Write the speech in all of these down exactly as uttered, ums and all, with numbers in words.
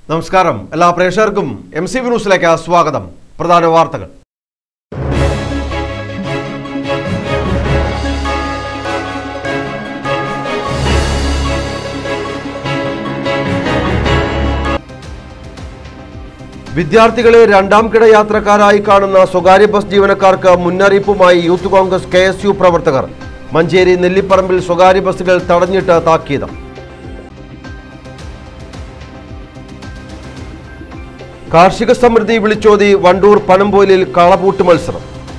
നമസ്കാരം എല്ലാ പ്രേക്ഷകർക്കും എം സി ബി ന്യൂസിലേക്ക് സ്വാഗതം. പ്രധാന വാർത്തകൾ. വിദ്യാർത്ഥികളെ രണ്ടാം കിട യാത്രക്കാരായി കാണുന്ന സ്വകാര്യ ബസ് ജീവനക്കാർക്ക് മുന്നറിയിപ്പുമായി youth Congress K S U പ്രവർത്തകർ. മഞ്ചേരി നെല്ലിപ്പറമ്പിൽ സ്വകാര്യ ബസ്സുകൾ തടഞ്ഞിട്ട് താക്കീത്. കാർഷിക സമൃദ്ധി വിളിച്ചോതി വണ്ടൂർ പനമ്പോലിൽ കളപൂട്ട് മത്സരം.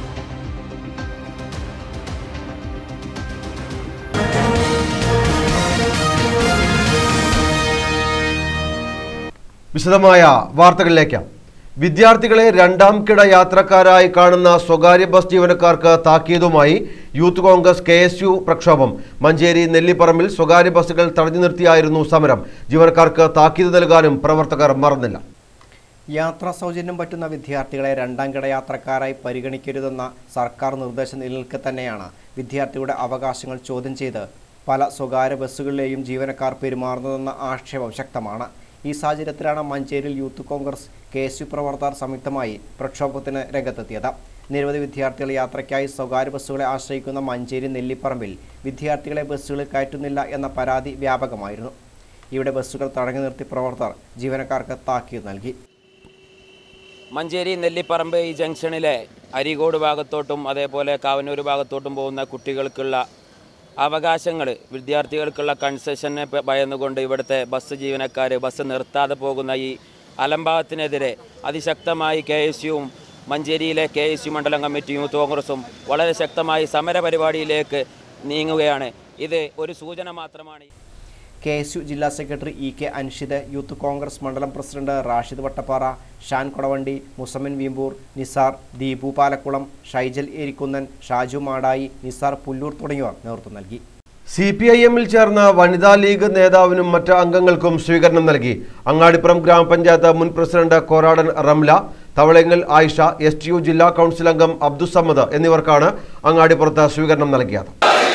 വിശദമായ വാർത്തകളിലേക്ക്. വിദ്യാർത്ഥികളെ രണ്ടാം കിട യാത്രക്കാരായി കാണുന്ന സ്വകാര്യ ബസ് ജീവനക്കാർക്ക് താക്കീതുമായി youth Congress K S U പ്രക്ഷോഭം. മഞ്ചേരി നെല്ലിപ്പറമ്പിൽ സ്വകാര്യ ബസ്സുകൾ തടഞ്ഞു നിർത്തിയായിരുന്നു സമരം. ജീവനക്കാർക്ക് താക്കീത് നൽകാനും പ്രവർത്തകർ മറന്നില്ല. യാത്രാ സൗജന്യം പറ്റുന്ന വിദ്യാർത്ഥികളെ രണ്ടാം കിട യാത്രക്കാരായി പരിഗണിക്കരുതെന്ന സർക്കാർ നിർദ്ദേശം നിലനിൽക്കെ തന്നെയാണ് വിദ്യാർത്ഥികളുടെ അവകാശങ്ങൾ ചോദ്യം ചെയ്ത് പല സ്വകാര്യ ബസ്സുകളിലെയും ജീവനക്കാർ പെരുമാറുന്നതെന്ന ആക്ഷേപം ശക്തമാണ്. ഈ സാഹചര്യത്തിലാണ് മഞ്ചേരിയിൽ youth Congress K S U പ്രവർത്തകർ സംയുക്തമായി പ്രക്ഷോഭത്തിന് രംഗത്തെത്തിയത്. നിരവധി വിദ്യാർത്ഥികൾ യാത്രയ്ക്കായി സ്വകാര്യ ബസ്സുകളെ ആശ്രയിക്കുന്ന മഞ്ചേരി നെല്ലിപ്പറമ്പിൽ വിദ്യാർത്ഥികളെ ബസ്സുകളിൽ കയറ്റുന്നില്ല എന്ന പരാതി വ്യാപകമായിരുന്നു. ഇവിടെ ബസ്സുകൾ തടഞ്ഞു നിർത്തി പ്രവർത്തകർ ജീവനക്കാർക്ക് താക്കീത് നൽകി. മഞ്ചേരി നെല്ലിപ്പറമ്പ് ഈ ജംഗ്ഷനിലെ അരീക്കോട് ഭാഗത്തോട്ടും അതേപോലെ കാവന്നൂർ ഭാഗത്തോട്ടും പോകുന്ന കുട്ടികൾക്കുള്ള അവകാശങ്ങൾ, വിദ്യാർത്ഥികൾക്കുള്ള കൺസെഷനെ ഭയന്നുകൊണ്ട് ഇവിടുത്തെ ബസ് ജീവനക്കാർ ബസ് നിർത്താതെ പോകുന്ന ഈ അലംഭാവത്തിനെതിരെ അതിശക്തമായി കെ എസ് യുവും മഞ്ചേരിയിലെ കെ എസ് യു മണ്ഡലം കമ്മിറ്റി യൂത്ത് കോൺഗ്രസും വളരെ ശക്തമായി സമരപരിപാടിയിലേക്ക് നീങ്ങുകയാണ്. ഇത് ഒരു സൂചന മാത്രമാണ്. കെ എസ് യു ജില്ലാ secretary E K Anshid, youth Congress മണ്ഡലം പ്രസിഡന്റ് റാഷിദ് വട്ടപ്പാറ, ഷാൻ കൊടവണ്ടി, മുസമിൻ വീമ്പൂർ, നിസാർ, ദീപു പാലക്കുളം, ഷൈജൽ ഏരിക്കുന്നൻ, ഷാജു മാടായി, നിസാർ പുല്ലൂർ തുടങ്ങിയവർ നേതൃത്വം നൽകി. സി പി ഐ എമ്മിൽ ചേർന്ന വനിതാ ലീഗ് നേതാവിനും മറ്റ് അംഗങ്ങൾക്കും സ്വീകരണം നൽകി. അങ്ങാടിപ്പുറം ഗ്രാമപഞ്ചായത്ത് മുൻ president Koradan Ramla, Thavalangal Ayisha, S T U ജില്ലാ കൗൺസിൽ അംഗം അബ്ദുസമ്മദ് എന്നിവർക്കാണ് അങ്ങാടിപ്പുറത്ത് സ്വീകരണം നൽകിയത്.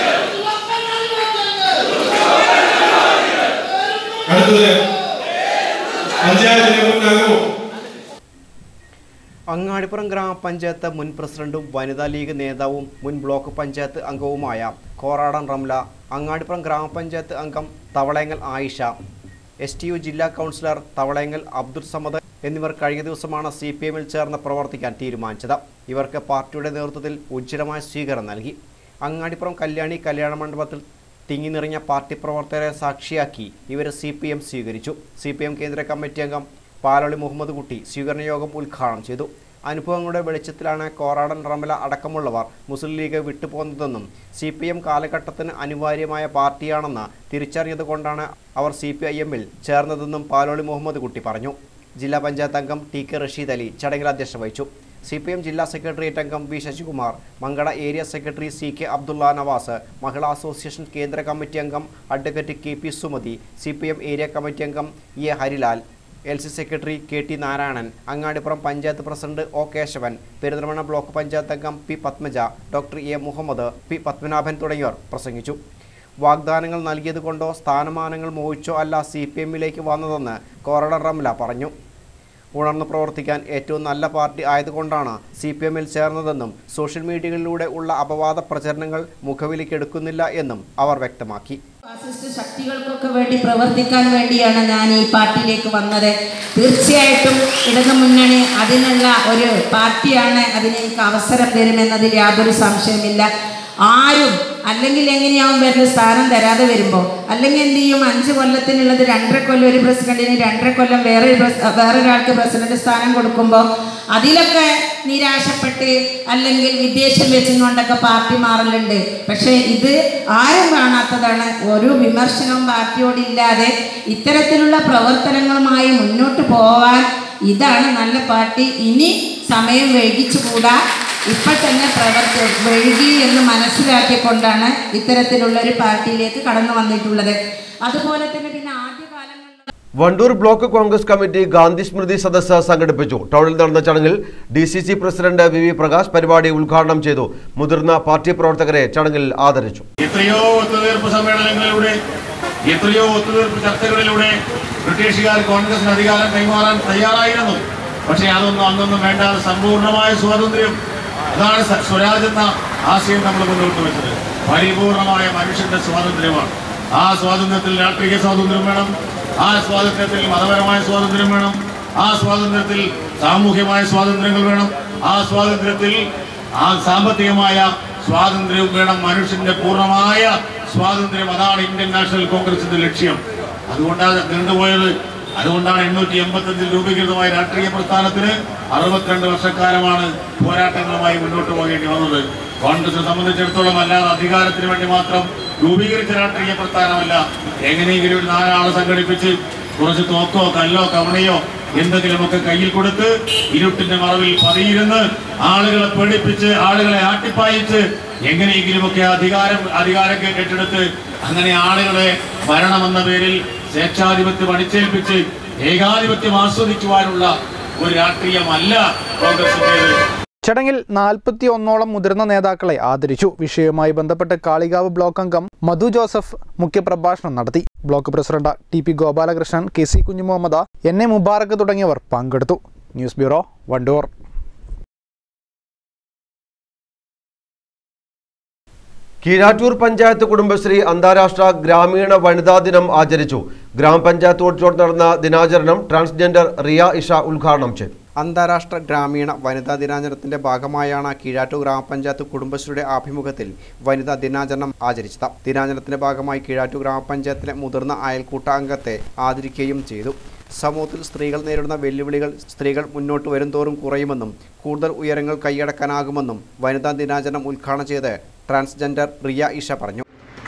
അങ്ങാടിപ്പുറം ഗ്രാമപഞ്ചായത്ത് മുൻ പ്രസിഡന്റും വനിതാ ലീഗ് നേതാവും മുൻ ബ്ലോക്ക് പഞ്ചായത്ത് അംഗവുമായ കോറാടൻ റംല, അങ്ങാടിപ്പുറം ഗ്രാമപഞ്ചായത്ത് അംഗം Thavalangal Ayisha, S T U ജില്ലാ കൗൺസിലർ തവളങ്ങൽ അബ്ദുൽ സമദ് എന്നിവർ കഴിഞ്ഞ ദിവസമാണ് സി പി എമ്മിൽ ചേർന്ന് പ്രവർത്തിക്കാൻ തീരുമാനിച്ചത്. ഇവർക്ക് പാർട്ടിയുടെ നേതൃത്വത്തിൽ ഉജ്ജ്വലമായ സ്വീകരണം നൽകി. അങ്ങാടിപ്പുറം കല്യാണി കല്യാണ മണ്ഡപത്തിൽ തിങ്ങി നിറഞ്ഞ പാർട്ടി പ്രവർത്തകരെ സാക്ഷിയാക്കി ഇവരെ സി പി എം സ്വീകരിച്ചു. സി പി എം കേന്ദ്ര കമ്മിറ്റി അംഗം പാലോളി മുഹമ്മദ് കുട്ടി സ്വീകരണ യോഗം ഉദ്ഘാടനം ചെയ്തു. അനുഭവങ്ങളുടെ വെളിച്ചത്തിലാണ് കോറാടൻ റമല അടക്കമുള്ളവർ മുസ്ലിം ലീഗ് വിട്ടുപോകുന്നതെന്നും സി പി എം കാലഘട്ടത്തിന് അനിവാര്യമായ പാർട്ടിയാണെന്ന് തിരിച്ചറിഞ്ഞതുകൊണ്ടാണ് അവർ സി പി ഐ എമ്മിൽ ചേർന്നതെന്നും പാലോളി മുഹമ്മദ് കുട്ടി പറഞ്ഞു. ജില്ലാ പഞ്ചായത്ത് അംഗം ടി കെ റഷീദ് അലി ചടങ്ങിൽ അധ്യക്ഷത വഹിച്ചു. സി പി എം ജില്ലാ സെക്രട്ടേറിയറ്റ് അംഗം V Sasikumar, Mankada area secretary C K Abdulla Navas, Mahila association കേന്ദ്ര കമ്മിറ്റി അംഗം advocate K P Sumathi, C P M area committee അംഗം A Harilal, L C secretary K T Narayanan, Angadippuram panchayat president O Kesavan, Perinthalmanna block panchayat അംഗം P Padmaja, doctor A Muhammad, P Padmanabhan തുടങ്ങിയവർ പ്രസംഗിച്ചു. വാഗ്ദാനങ്ങൾ നൽകിയതുകൊണ്ടോ സ്ഥാനമാനങ്ങൾ മോഹിച്ചോ അല്ല സി പി എമ്മിലേക്ക് വന്നതെന്ന് കോറാടൻ റംല പറഞ്ഞു. ഉണർന്നു പ്രവർത്തിക്കാൻ ഏറ്റവും നല്ല പാർട്ടി ആയതുകൊണ്ടാണ് സി പി എമ്മിൽ ചേർന്നതെന്നും സോഷ്യൽ മീഡിയകളിലൂടെ ഉള്ള അപവാദ പ്രചരണങ്ങൾ മുഖവിലേക്കെടുക്കുന്നില്ല എന്നും അവർ വ്യക്തമാക്കി. ഫാസിസ്റ്റ് ശക്തികൾക്കൊക്കെ വേണ്ടി പ്രവർത്തിക്കാൻ വേണ്ടിയാണ് ഞാൻ ഈ പാർട്ടിയിലേക്ക് വന്നത്. തീർച്ചയായിട്ടും ഇടതു മുന്നണി അതിനുള്ള ഒരു പാർട്ടിയാണ്, അതിന് എനിക്ക് അവസരം തരുമെന്നതിൽ യാതൊരു സംശയമില്ല. ആരും അല്ലെങ്കിൽ എങ്ങനെയാവും വരുന്ന സ്ഥാനം തരാതെ വരുമ്പോൾ, അല്ലെങ്കിൽ എന്ത് ചെയ്യും, അഞ്ച് കൊല്ലത്തിനുള്ളത് രണ്ടര കൊല്ലം ഒരു പ്രസിഡന്റിന്, രണ്ടര കൊല്ലം വേറെ വേറൊരാൾക്ക് പ്രസിഡന്റ് സ്ഥാനം കൊടുക്കുമ്പോൾ അതിലൊക്കെ നിരാശപ്പെട്ട് അല്ലെങ്കിൽ വിദ്വേഷം വെച്ചുകൊണ്ടൊക്കെ പാർട്ടി മാറലുണ്ട്. പക്ഷേ ഇത് ആരും കാണാത്തതാണ്. ഒരു വിമർശനവും പാർട്ടിയോടില്ലാതെ ഇത്തരത്തിലുള്ള പ്രവർത്തനങ്ങളുമായി മുന്നോട്ട് പോവാൻ ഇതാണ് നല്ല പാർട്ടി. ഇനി സമയം വൈകിച്ചുകൂടാ, ഇപ്പോൾ തന്നെ പ്രവർത്തി വഴുകി എന്ന് മനസ്സിലാക്കിക്കൊണ്ടാണ് ഇത്തരത്തിലുള്ള ഒരു പാർട്ടിയിലേക്ക് കടന്നു വന്നിട്ടുള്ളത്. അതുപോലെ തന്നെ പിന്നെ ആദ്യകാലങ്ങളിൽ Vandoor block Congress committee Gandhi സ്മൃതി സദസ്സ് സംഘടിപ്പിച്ചു. ടൗണിൽ നടന്ന ചടങ്ങിൽ D C C president V V Prakash പരിപാടി ഉദ്ഘാടനം ചെയ്തു. മുതിർന്ന പാർട്ടി പ്രവർത്തകരെ ചടങ്ങിൽ ആദരിച്ചു. എത്രയോ ഒത്തുതീർപ്പ് സമ്മേളനങ്ങളിലൂടെ, എത്രയോ ഒത്തുതീർപ്പ് ചർച്ചകളിലൂടെ ബ്രിട്ടീഷുകാർ കോൺഗ്രസിന് അധികാരം കൈമാറാൻ തയ്യാറായിരുന്നു. പക്ഷേ അതൊന്നും അന്നൊന്നും വേണ്ടാതെ സമ്പൂർണ്ണമായ സ്വാതന്ത്ര്യം, അതാണ് സ്വരാജ് എന്ന ആശയം നമ്മൾ മുന്നോട്ട് വെച്ചത്. പരിപൂർണമായ മനുഷ്യന്റെ സ്വാതന്ത്ര്യമാണ്. ആ സ്വാതന്ത്ര്യത്തിൽ രാഷ്ട്രീയ സ്വാതന്ത്ര്യം വേണം, ആ സ്വാതന്ത്ര്യത്തിൽ മതപരമായ സ്വാതന്ത്ര്യം വേണം, ആ സ്വാതന്ത്ര്യത്തിൽ സാമൂഹ്യമായ സ്വാതന്ത്ര്യങ്ങൾ വേണം, ആ സ്വാതന്ത്ര്യത്തിൽ ആ സാമ്പത്തികമായ സ്വാതന്ത്ര്യവും വേണം. മനുഷ്യന്റെ പൂർണ്ണമായ സ്വാതന്ത്ര്യം, അതാണ് ഇന്ത്യൻ നാഷണൽ കോൺഗ്രസിന്റെ ലക്ഷ്യം. അതുകൊണ്ടാണ് നീണ്ടുപോയത്. അതുകൊണ്ടാണ് എണ്ണൂറ്റി എൺപത്തഞ്ചിൽ രൂപീകൃതമായ രാഷ്ട്രീയ പ്രസ്ഥാനത്തിന് അറുപത്തിരണ്ട് വർഷക്കാലമാണ് പോരാട്ടങ്ങളുമായി മുന്നോട്ട് പോകേണ്ടി വന്നത്. കോൺഗ്രസിനെ സംബന്ധിച്ചിടത്തോളം അല്ലാതെ അധികാരത്തിന് വേണ്ടി മാത്രം രൂപീകരിച്ച രാഷ്ട്രീയ പ്രസ്ഥാനമല്ല. എങ്ങനെയെങ്കിലും ഒരു നാലാളെ സംഘടിപ്പിച്ച് കുറച്ച് തോക്കോ കല്ലോ കവണയോ എന്തെങ്കിലുമൊക്കെ കയ്യിൽ കൊടുത്ത് ഇരുട്ടിന്റെ മറവിൽ പതിയിരുന്ന് ആളുകളെ പേടിപ്പിച്ച് ആളുകളെ ആട്ടിപ്പായിച്ച് എങ്ങനെയെങ്കിലുമൊക്കെ അധികാരം അധികാരം ഏറ്റെടുത്ത് അങ്ങനെ ആളുകളെ ഭരണമെന്ന പേരിൽ സ്വേച്ഛാധിപത്യം അടിച്ചേൽപ്പിച്ച് ഏകാധിപത്യം ആസ്വദിക്കുവാനുള്ള ഒരു രാഷ്ട്രീയമല്ല കോൺഗ്രസിന്റേത്. ചടങ്ങിൽ നാൽപ്പത്തി ഒന്നോളം മുതിർന്ന നേതാക്കളെ ആദരിച്ചു. വിഷയവുമായി ബന്ധപ്പെട്ട് കാളികാവ് ബ്ലോക്ക് അംഗം മധു ജോസഫ് മുഖ്യപ്രഭാഷണം നടത്തി. Block president T P Gopalakrishnan, K C Kunjumuhammad, N A Mubarak തുടങ്ങിയവർ പങ്കെടുത്തു. News bureau, Vandoor. കീഴാറ്റൂർ പഞ്ചായത്ത് കുടുംബശ്രീ അന്താരാഷ്ട്ര ഗ്രാമീണ വനിതാ ദിനം ആചരിച്ചു. ഗ്രാമപഞ്ചായത്ത് ഓഡിറ്റോറിയത്തിൽ നടന്ന ദിനാചരണം ട്രാൻസ്ജെൻഡർ റിയ ഇഷ ഉദ്ഘാടനം ചെയ്തു. അന്താരാഷ്ട്ര ഗ്രാമീണ വനിതാ ദിനാചരണത്തിന്റെ ഭാഗമായാണ് കീഴാറ്റൂർ ഗ്രാമപഞ്ചായത്ത് കുടുംബശ്രീയുടെ ആഭിമുഖ്യത്തിൽ വനിതാ ദിനാചരണം ആചരിച്ചത്. ദിനാചരണത്തിന്റെ ഭാഗമായി കീഴാറ്റൂർ ഗ്രാമപഞ്ചായത്തിലെ മുതിർന്ന അയൽക്കൂട്ട അംഗത്തെ ആദരിക്കുകയും ചെയ്തു. സമൂഹത്തിൽ സ്ത്രീകൾ നേരിടുന്ന വെല്ലുവിളികൾ സ്ത്രീകൾ മുന്നോട്ട് വരുംതോറും കുറയുമെന്നും കൂടുതൽ ഉയരങ്ങൾ കൈയടക്കാനാകുമെന്നും വനിതാ ദിനാചരണം ഉദ്ഘാടനം ചെയ്ത് ട്രാൻസ്ജെൻഡർ റിയ ഇഷ പറഞ്ഞു.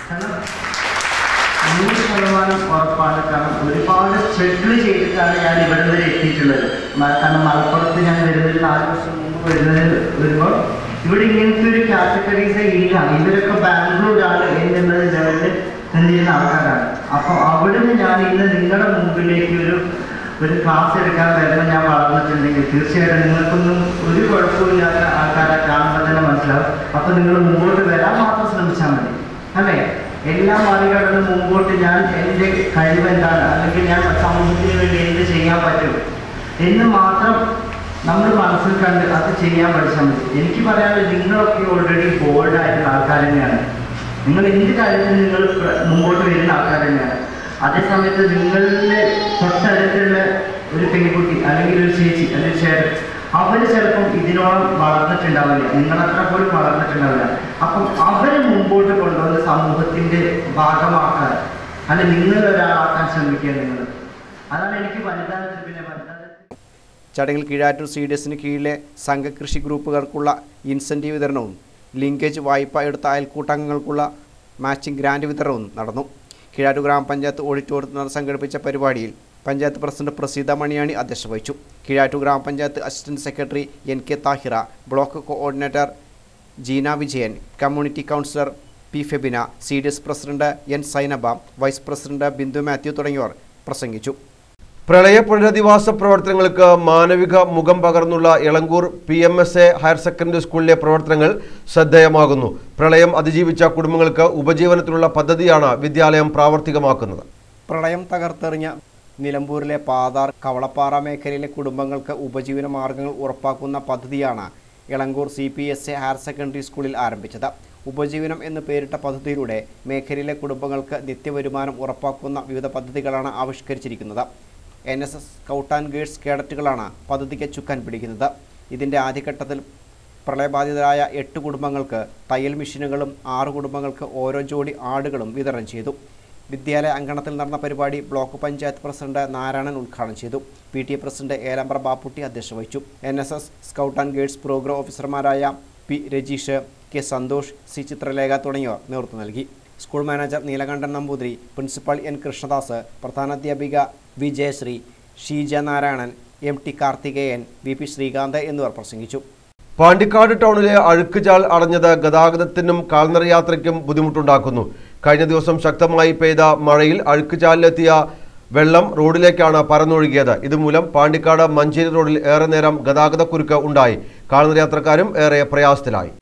നൂറ് ശതമാനം ഉറപ്പാണ്. കാരണം ഒരുപാട് സ്ട്രഗിൾ ചെയ്തിട്ടാണ് ഞാൻ ഇവിടെ വരെ എത്തിയിട്ടുള്ളത്. കാരണം മലപ്പുറത്ത് ഞാൻ വരുന്നതിൽ നാല് വർഷം മുമ്പ് വരുന്നതിൽ വരുമ്പോൾ ഇവിടെ ഇങ്ങനത്തെ ഒരു കാറ്റഗറീസ് ഇല്ല. ഇവരൊക്കെ ബാംഗ്ലൂരാണ് എന്നുള്ളത് ലെവലിൽ ചെയ്യുന്ന ആൾക്കാരാണ്. അപ്പോൾ അവിടുന്ന് ഞാൻ ഇന്ന് നിങ്ങളുടെ മുമ്പിലേക്ക് ഒരു ഒരു ക്ലാസ് എടുക്കാൻ വരുമ്പോൾ ഞാൻ വളർന്നിട്ടുണ്ടെങ്കിൽ തീർച്ചയായിട്ടും നിങ്ങൾക്കൊന്നും ഒരു കുഴപ്പമില്ലാത്ത ആൾക്കാരെ കാണുമ്പോൾ തന്നെ മനസ്സിലാവും. അപ്പോൾ നിങ്ങൾ മുമ്പോട്ട് വരാൻ മാത്രം ശ്രമിച്ചാൽ മതി, അല്ലേ? എല്ലാം മറികടന്ന് മുമ്പോട്ട് ഞാൻ എൻ്റെ കഴിവ് എന്താണ്, അല്ലെങ്കിൽ ഞാൻ സമൂഹത്തിന് വേണ്ടി എന്ത് ചെയ്യാൻ പറ്റും എന്ന് മാത്രം നമ്മൾ മനസ്സിൽ കണ്ട് അത് ചെയ്യാൻ പഠിച്ചാൽ മതി. എനിക്ക് പറയാനുള്ളത് നിങ്ങളൊക്കെ ഓൾറെഡി ബോൾഡായിട്ടുള്ള ആൾക്കാർ തന്നെയാണ്. നിങ്ങൾ എന്ത് കാര്യത്തിൽ നിങ്ങൾ മുമ്പോട്ട് വരുന്ന ആൾക്കാർ തന്നെയാണ്. അതേസമയത്ത് നിങ്ങളുടെ തൊട്ടടുത്തുള്ള ഒരു പെൺകുട്ടി അല്ലെങ്കിൽ ഒരു ചേച്ചി അല്ലെങ്കിൽ ചേട്ടൻ അവർ ചിലപ്പം ഇതിനോളം വളർന്നിട്ടുണ്ടാവില്ല, നിങ്ങളത്ര പോലും വളർന്നിട്ടുണ്ടാവില്ല. അപ്പം അവരെ മുമ്പോട്ട് കൊണ്ടുവന്ന് സമൂഹത്തിൻ്റെ ഭാഗമാക്കാൻ അല്ലെ നിങ്ങൾ ഒരാളാക്കാൻ ശ്രമിക്കുക നിങ്ങൾ. അതാണ് എനിക്ക് വനിതാ പിന്നെ വനിതാ ചടങ്ങിൽ കീഴാറ്റൂർ സി ഡി എസിന് കീഴിലെ സംഘകൃഷി ഗ്രൂപ്പുകൾക്കുള്ള ഇൻസെൻറ്റീവ് വിതരണവും ലിങ്കേജ് വായ്പ എടുത്ത അയൽക്കൂട്ടങ്ങൾക്കുള്ള മാച്ചിങ് ഗ്രാൻഡ് വിതരണവും നടന്നു. കീഴാറ്റൂർ ഗ്രാമപഞ്ചായത്ത് ഓഡിറ്റോറിയത്തിൽ സംഘടിപ്പിച്ച പരിപാടിയിൽ പഞ്ചായത്ത് പ്രസിഡന്റ് പ്രസീത മണിയാണി അധ്യക്ഷത വഹിച്ചു. കീഴാറ്റൂർ ഗ്രാമപഞ്ചായത്ത് assistant secretary N K Thahira, block coordinator Jeena Vijayan, community councillor P Febina, C D S president N Sainaba, vice president Bindu Mathew തുടങ്ങിയവർ പ്രസംഗിച്ചു. പ്രളയ പുനരധിവാസ പ്രവർത്തനങ്ങൾക്ക് മാനവിക മുഖം പകർന്നുള്ള Elankur P M S A higher secondary സ്കൂളിലെ പ്രവർത്തനങ്ങൾ ശ്രദ്ധേയമാകുന്നു. പ്രളയം അതിജീവിച്ച കുടുംബങ്ങൾക്ക് ഉപജീവനത്തിനുള്ള പദ്ധതിയാണ് വിദ്യാലയം പ്രാവർത്തികമാക്കുന്നത്. പ്രളയം തകർത്തെറിഞ്ഞ നിലമ്പൂരിലെ പാതാർ കവളപ്പാറ മേഖലയിലെ കുടുംബങ്ങൾക്ക് ഉപജീവന മാർഗങ്ങൾ ഉറപ്പാക്കുന്ന പദ്ധതിയാണ് Elankur C P S A higher secondary സ്കൂളിൽ ആരംഭിച്ചത്. ഉപജീവനം എന്ന് പേരിട്ട പദ്ധതിയിലൂടെ മേഖലയിലെ കുടുംബങ്ങൾക്ക് നിത്യവരുമാനം ഉറപ്പാക്കുന്ന വിവിധ പദ്ധതികളാണ് ആവിഷ്കരിച്ചിരിക്കുന്നത്. N S S scout and guides കേഡറ്റുകളാണ് പദ്ധതിക്ക് ചുക്കാൻ പിടിക്കുന്നത്. ഇതിൻ്റെ ആദ്യഘട്ടത്തിൽ പ്രളയബാധിതരായ എട്ട് കുടുംബങ്ങൾക്ക് തയ്യൽ മെഷീനുകളും ആറ് കുടുംബങ്ങൾക്ക് ഓരോ ജോഡി ആടുകളും വിതരണം ചെയ്തു. വിദ്യാലയ അങ്കണത്തിൽ നടന്ന പരിപാടി ബ്ലോക്ക് പഞ്ചായത്ത് പ്രസിഡന്റ് നാരായണൻ ഉദ്ഘാടനം ചെയ്തു. P T A president Elambra Bapputty അധ്യക്ഷത വഹിച്ചു. N S S scout and guides programme ഓഫീസർമാരായ P Rajeesh, K Santhosh, C Chithralekha തുടങ്ങിയവർ നേതൃത്വം നൽകി. School manager Neelakantan Namboothiri, principal N Krishnadas, പ്രധാനാധ്യാപിക V Jayasree, Sheeja Narayanan, M T Karthikeyan, V P Sreekanth എന്നിവർ പ്രസംഗിച്ചു. പാണ്ടിക്കാട് ടൗണിലെ അഴുക്കുചാൽ അടഞ്ഞത് ഗതാഗതത്തിനും കാൽനട യാത്രയ്ക്കും ബുദ്ധിമുട്ടുണ്ടാക്കുന്നു. കഴിഞ്ഞ ദിവസം ശക്തമായി പെയ്ത മഴയിൽ അഴുക്കുചാലിലെത്തിയ വെള്ളം റോഡിലേക്കാണ് പരന്നൊഴുകിയത്. ഇതുമൂലം പാണ്ടിക്കാട് മഞ്ചേരി റോഡിൽ ഏറെ നേരം ഗതാഗതക്കുരുക്ക് ഉണ്ടായി. കാൽനട യാത്രക്കാരും ഏറെ പ്രയാസത്തിലായി.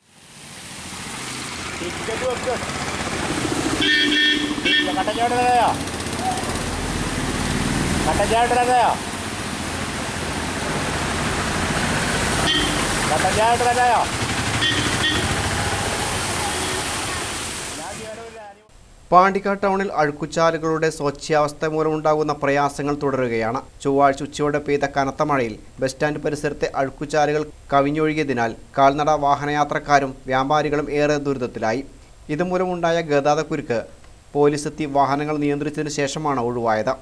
പാണ്ടിക്കാട് ടൗണിൽ അഴുക്കുചാലുകളുടെ സ്വച്ഛാവസ്ഥ മൂലമുണ്ടാകുന്ന പ്രയാസങ്ങൾ തുടരുകയാണ്. ചൊവ്വാഴ്ച ഉച്ചയോടെ പെയ്ത കനത്ത മഴയിൽ ബസ് സ്റ്റാൻഡ് പരിസരത്തെ അഴുക്കുചാലുകൾ കവിഞ്ഞൊഴുകിയതിനാൽ കാൽനട വാഹനയാത്രക്കാരും വ്യാപാരികളും ഏറെ ദുരിതത്തിലായി. ഇതുമൂലമുണ്ടായ ഗതാഗതക്കുരുക്ക് പോലീസ് എത്തി വാഹനങ്ങൾ നിയന്ത്രിച്ചതിന് ശേഷമാണ് ഒഴിവായത്.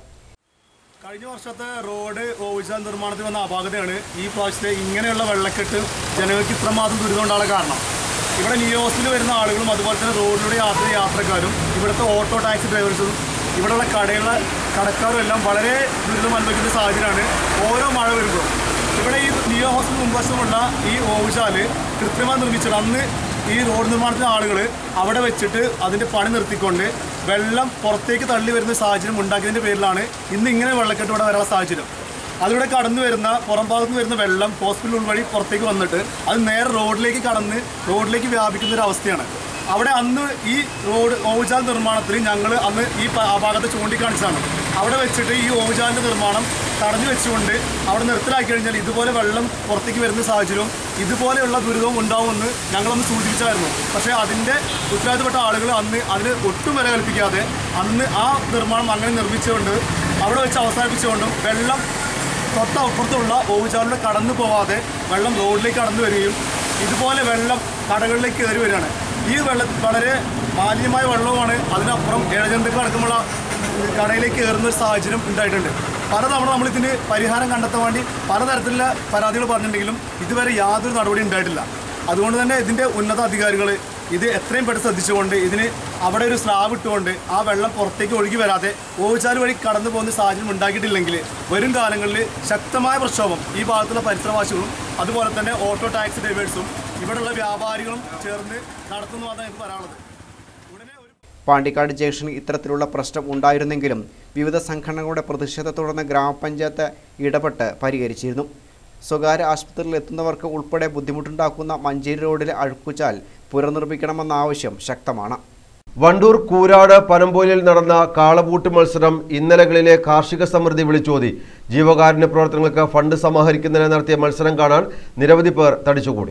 കഴിഞ്ഞ വർഷത്തെ റോഡ് ഓവുചാൽ നിർമ്മാണത്തിൽ വന്ന അപാകതയാണ് ഈ പ്രാവശ്യത്തെ ഇങ്ങനെയുള്ള വെള്ളക്കെട്ട് ജനങ്ങൾക്ക് ഇത്രമാത്രം ദുരിതമുണ്ടാകാൻ കാരണം. ഇവിടെ ന്യൂ ഹോസ്പിറ്റലിൽ വരുന്ന ആളുകളും അതുപോലെ തന്നെ റോഡിലൂടെ യാത്ര യാത്രക്കാരും ഇവിടുത്തെ ഓട്ടോ ടാക്സി ഡ്രൈവേഴ്സും ഇവിടെയുള്ള കടയുള്ള കടക്കാരും എല്ലാം വളരെ ദുരിതം അനുഭവിക്കുന്ന സാഹചര്യമാണ് ഓരോ മഴ വരുമ്പോൾ. ഇവിടെ ഈ ന്യൂ ഹോസ്പിറ്റൽ മുൻവശമുള്ള ഈ ഓവുചാല് കൃത്രിമമായി നിർമ്മിച്ചത് അന്ന് ഈ റോഡ് നിർമ്മാണത്തിലെ ആളുകൾ അവിടെ വെച്ചിട്ട് അതിൻ്റെ പണി നിർത്തിക്കൊണ്ട് വെള്ളം പുറത്തേക്ക് തള്ളി വരുന്ന സാഹചര്യം ഉണ്ടാക്കിയതിൻ്റെ പേരിലാണ് ഇന്ന് ഇങ്ങനെ വെള്ളക്കെട്ട് ഇവിടെ വരാനുള്ള സാഹചര്യം. അതിലൂടെ കടന്നു വരുന്ന പുറം ഭാഗത്ത് വരുന്ന വെള്ളം ഹോസ്പിറ്റൽ ഉൾവഴി പുറത്തേക്ക് വന്നിട്ട് അത് നേരെ റോഡിലേക്ക് കടന്ന് റോഡിലേക്ക് വ്യാപിക്കുന്ന ഒരു അവസ്ഥയാണ്. അവിടെ അന്ന് ഈ റോഡ് ഓവുചാൽ നിർമ്മാണത്തിൽ ഞങ്ങൾ അന്ന് ഈ ഭാഗത്ത് ചൂണ്ടിക്കാണിച്ചാണ്. അവിടെ വെച്ചിട്ട് ഈ ഓവുചാലിൻ്റെ നിർമ്മാണം തടഞ്ഞു വെച്ചുകൊണ്ട് അവിടെ നിർത്തലാക്കി കഴിഞ്ഞാൽ ഇതുപോലെ വെള്ളം പുറത്തേക്ക് വരുന്ന സാഹചര്യവും ഇതുപോലെയുള്ള ദുരിതവും ഉണ്ടാവുമെന്ന് ഞങ്ങളൊന്ന് സൂചിപ്പിച്ചായിരുന്നു. പക്ഷേ അതിൻ്റെ ഉത്തരവാദിത്തപ്പെട്ട ആളുകൾ അന്ന് അതിന് ഒട്ടും വില കൽപ്പിക്കാതെ അന്ന് ആ നിർമ്മാണം അങ്ങനെ നിർമ്മിച്ചുകൊണ്ട് അവിടെ വെച്ച് അവസാനിപ്പിച്ചുകൊണ്ടും വെള്ളം തൊട്ടപ്പുറത്തുള്ള ഓവുചാലിലൂടെ കടന്നു പോവാതെ വെള്ളം റോഡിലേക്ക് കടന്നു വരികയും ഇതുപോലെ വെള്ളം കടകളിലേക്ക് കയറി വരികയാണ്. ഈ വെള്ളം വളരെ മാലിന്യമായ വെള്ളവുമാണ്. അതിനപ്പുറം ഇഴജന്തുക്കൾ അടക്കമുള്ള കടയിലേക്ക് കയറുന്ന ഒരു സാഹചര്യം ഉണ്ടായിട്ടുണ്ട്. പലതവണ നമ്മളിതിന് പരിഹാരം കണ്ടെത്താൻ വേണ്ടി പലതരത്തിലുള്ള പരാതികൾ പറഞ്ഞിട്ടുണ്ടെങ്കിലും ഇതുവരെ യാതൊരു നടപടി ഉണ്ടായിട്ടില്ല. അതുകൊണ്ട് തന്നെ ഇതിൻ്റെ ഉന്നത അധികാരികൾ ഇത് എത്രയും പെട്ടെന്ന് ശ്രദ്ധിച്ചുകൊണ്ട് ഇതിന് അവിടെ ഒരു സ്ലാബ് ഇട്ടുകൊണ്ട് ആ വെള്ളം പുറത്തേക്ക് ഒഴുകി വരാതെ ഓവുചാൽ വഴി കടന്നു പോകുന്ന സാഹചര്യം ഉണ്ടാക്കിയിട്ടില്ലെങ്കിൽ വരും കാലങ്ങളിൽ ശക്തമായ പ്രക്ഷോഭം ഈ ഭാഗത്തുള്ള പരിസരവാസികളും അതുപോലെ തന്നെ ഓട്ടോ ടാക്സി ഡ്രൈവേഴ്സും ഇവിടെയുള്ള വ്യാപാരികളും ചേർന്ന് നടത്തുന്നതാണ് എനിക്ക് പറയാനുള്ളത്. പാണ്ടിക്കാട് ജംഗ്ഷനിൽ ഇത്തരത്തിലുള്ള പ്രശ്നം ഉണ്ടായിരുന്നെങ്കിലും വിവിധ സംഘടനകളുടെ പ്രതിഷേധത്തെ തുടർന്ന് ഗ്രാമപഞ്ചായത്ത് ഇടപെട്ട് പരിഹരിച്ചിരുന്നു. സ്വകാര്യ ആശുപത്രിയിൽ എത്തുന്നവർക്ക് ഉൾപ്പെടെ ബുദ്ധിമുട്ടുണ്ടാക്കുന്ന മഞ്ചേരി റോഡിലെ അഴുക്കുചാൽ പുനർനിർമ്മിക്കണമെന്ന ആവശ്യം ശക്തമാണ്. വണ്ടൂർ കൂരാട് പനമ്പോലിൽ നടന്ന കാളപൂട്ട് മത്സരം ഇന്നലകളിലെ കാർഷിക സമൃദ്ധി വിളിച്ചോതി. ജീവകാരുണ്യ പ്രവർത്തനങ്ങൾക്ക് ഫണ്ട് സമാഹരിക്കുന്നതിന് നടത്തിയ മത്സരം കാണാൻ നിരവധി പേർ തടിച്ചുകൂടി.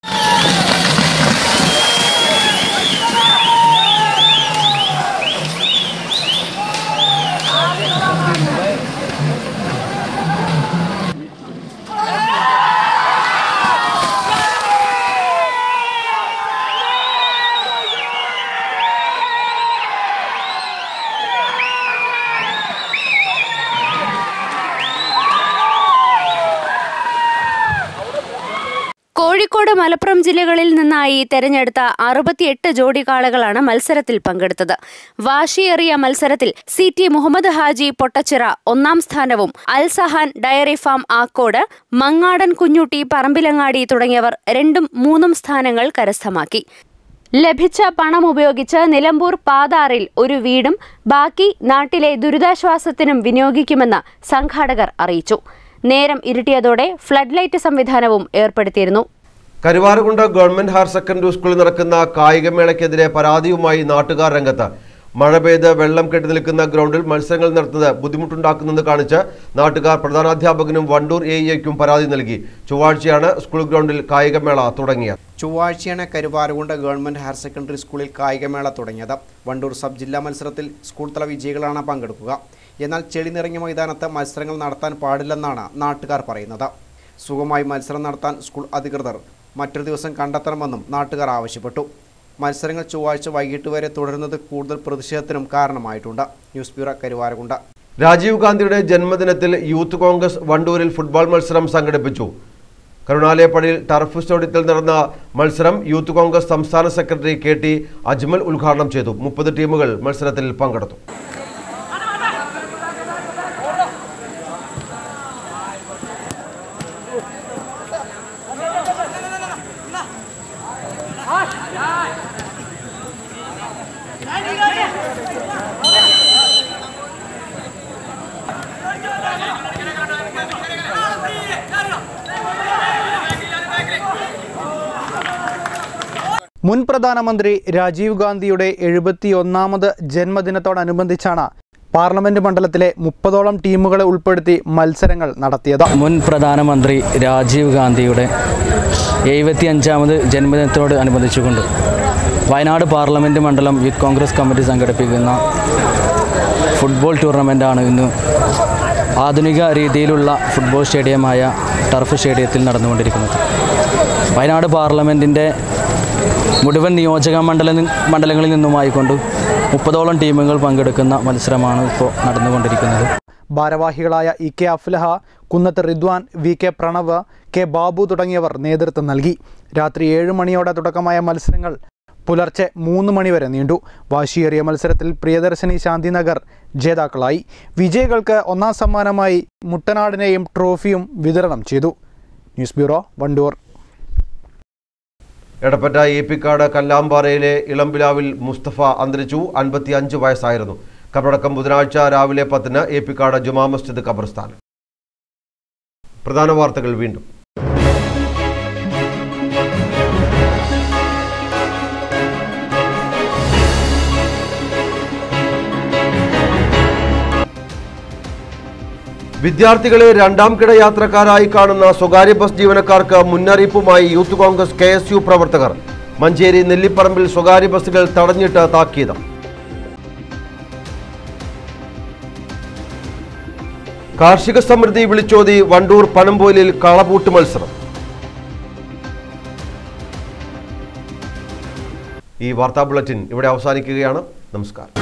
കോഴിക്കോട് മലപ്പുറം ജില്ലകളിൽ നിന്നായി തെരഞ്ഞെടുത്ത അറുപത്തിയെട്ട് ജോഡി കാളകളാണ് മത്സരത്തിൽ പങ്കെടുത്തത്. വാശിയേറിയ മത്സരത്തിൽ സി ടി മുഹമ്മദ് ഹാജി പൊട്ടച്ചിറ ഒന്നാം സ്ഥാനവും അൽ സഹാൻ ഡയറി ഫാം ആക്കോട്, മങ്ങാടൻ കുഞ്ഞുട്ടി പറമ്പിലങ്ങാടി തുടങ്ങിയവർ രണ്ടും മൂന്നും സ്ഥാനങ്ങൾ കരസ്ഥമാക്കി. ലഭിച്ച പണം ഉപയോഗിച്ച് നിലമ്പൂർ പാതാറിൽ ഒരു വീടും ബാക്കി നാട്ടിലെ ദുരിതാശ്വാസത്തിനും വിനിയോഗിക്കുമെന്ന് സംഘാടകർ അറിയിച്ചു. നേരം ഇരുട്ടിയതോടെ ഫ്ലഡ് ലൈറ്റ് സംവിധാനവും ഏർപ്പെടുത്തിയിരുന്നു. കരുവാരകുണ്ട് ഗവൺമെന്റ് ഹയർ സെക്കൻഡറി സ്കൂളിൽ നടക്കുന്ന കായികമേളയ്ക്കെതിരെ പരാതിയുമായി നാട്ടുകാർ രംഗത്ത്. മഴ പെയ്ത് വെള്ളം കെട്ടി നിൽക്കുന്ന ഗ്രൗണ്ടിൽ മത്സരങ്ങൾ നടത്തുന്നത് ബുദ്ധിമുട്ടുണ്ടാക്കുന്നെന്ന് കാണിച്ച് നാട്ടുകാർ പ്രധാനാധ്യാപകനും വണ്ടൂർ എ ഇക്കും പരാതി നൽകി. ചൊവ്വാഴ്ചയാണ് സ്കൂൾ ഗ്രൗണ്ടിൽ കായികമേള തുടങ്ങിയത്. ചൊവ്വാഴ്ചയാണ് കരുവാരകുണ്ട് ഗവൺമെന്റ് ഹയർ സെക്കൻഡറി സ്കൂളിൽ കായികമേള തുടങ്ങിയത്. വണ്ടൂർ സബ് ജില്ലാ മത്സരത്തിൽ സ്കൂൾ തല വിജയികളാണ് പങ്കെടുക്കുക. എന്നാൽ ചെളി നിറഞ്ഞ മൈതാനത്ത് മത്സരങ്ങൾ നടത്താൻ പാടില്ലെന്നാണ് നാട്ടുകാർ പറയുന്നത്. സുഗമമായി മത്സരം നടത്താൻ സ്കൂൾ അധികൃതർ മറ്റൊരു ദിവസം കണ്ടെത്തണമെന്നും നാട്ടുകാർ ആവശ്യപ്പെട്ടു. മത്സരങ്ങൾ ചൊവ്വാഴ്ച വൈകിട്ട് വരെ തുടരുന്നത് കൂടുതൽ പ്രതിഷേധത്തിനും കാരണമായിട്ടുണ്ട്. News bureau, Karuvarakundu. രാജീവ് ഗാന്ധിയുടെ ജന്മദിനത്തിൽ യൂത്ത് കോൺഗ്രസ് വണ്ടൂരിൽ ഫുട്ബോൾ മത്സരം സംഘടിപ്പിച്ചു. കരുണാലയപ്പടിയിൽ ടർഫ് സ്റ്റേഡിയത്തിൽ നടന്ന മത്സരം യൂത്ത് കോൺഗ്രസ് സംസ്ഥാന സെക്രട്ടറി കെ ടി അജ്മൽ ഉദ്ഘാടനം ചെയ്തു. മുപ്പത് ടീമുകൾ മത്സരത്തിൽ പങ്കെടുത്തു. മുൻ പ്രധാനമന്ത്രി രാജീവ് ഗാന്ധിയുടെ എഴുപത്തിയൊന്നാമത് ജന്മദിനത്തോടനുബന്ധിച്ചാണ് പാർലമെന്റ് മണ്ഡലത്തിലെ മുപ്പതോളം ടീമുകളെ ഉൾപ്പെടുത്തി മത്സരങ്ങൾ നടത്തിയത്. മുൻ പ്രധാനമന്ത്രി രാജീവ് ഗാന്ധിയുടെ എഴുപത്തി അഞ്ചാമത് ജന്മദിനത്തോട് അനുബന്ധിച്ചുകൊണ്ട് വയനാട് പാർലമെന്റ് മണ്ഡലം യൂത്ത് കോൺഗ്രസ് കമ്മിറ്റി സംഘടിപ്പിക്കുന്ന ഫുട്ബോൾ ടൂർണമെൻ്റാണ് ഇന്ന് ആധുനിക രീതിയിലുള്ള ഫുട്ബോൾ സ്റ്റേഡിയമായ ടർഫ് സ്റ്റേഡിയത്തിൽ നടന്നുകൊണ്ടിരിക്കുന്നത്. വയനാട് പാർലമെൻറ്റിൻ്റെ മുഴുവൻ നിയോജക മണ്ഡല മണ്ഡലങ്ങളിൽ നിന്നുമായിക്കൊണ്ട് മുപ്പതോളം ടീമുകൾ പങ്കെടുക്കുന്ന മത്സരമാണ് ഇപ്പോൾ നടന്നുകൊണ്ടിരിക്കുന്നത്. ഭാരവാഹികളായ E K Aflaha, Kunnath Ridwan, V K Pranav, K Babu തുടങ്ങിയവർ നേതൃത്വം നൽകി. രാത്രി ഏഴ് മണിയോടെ തുടക്കമായ മത്സരങ്ങൾ പുലർച്ചെ മൂന്ന് മണിവരെ നീണ്ടു. വാശിയേറിയ മത്സരത്തിൽ പ്രിയദർശിനി ശാന്തിനഗർ ജേതാക്കളായി. വിജയികൾക്ക് ഒന്നാം സമ്മാനമായി മുട്ടനാടിനെയും ട്രോഫിയും വിതരണം ചെയ്തു. News bureau, Vandoor. എടപ്പറ്റ ഏപ്പിക്കാട് കല്ലാമ്പാറയിലെ ഇളംപിലാവിൽ മുസ്തഫ അന്തരിച്ചു. അൻപത്തി അഞ്ച് വയസ്സായിരുന്നു. കബറടക്കം ബുധനാഴ്ച രാവിലെ പത്തിന് ഏപ്പിക്കാട് ജുമാ മസ്ജിദ് ഖബർസ്ഥാൻ. പ്രധാന വാർത്തകൾ വീണ്ടും. വിദ്യാർത്ഥികളെ രണ്ടാം കിട യാത്രക്കാരായി കാണുന്ന സ്വകാര്യ ബസ് ജീവനക്കാർക്ക് മുന്നറിയിപ്പുമായി youth Congress K S U പ്രവർത്തകർ. മഞ്ചേരി നെല്ലിപ്പറമ്പിൽ സ്വകാര്യ ബസ്സുകൾ തടഞ്ഞിട്ട് താക്കീത്. കാർഷിക സമൃദ്ധി വിളിച്ചോതി വണ്ടൂർ പനമ്പോലിൽ കാളപൂട്ട് മത്സരം. ഈ വാർത്താ ബുള്ളറ്റിൻ ഇവിടെ അവസാനിക്കുകയാണ്. നമസ്കാരം.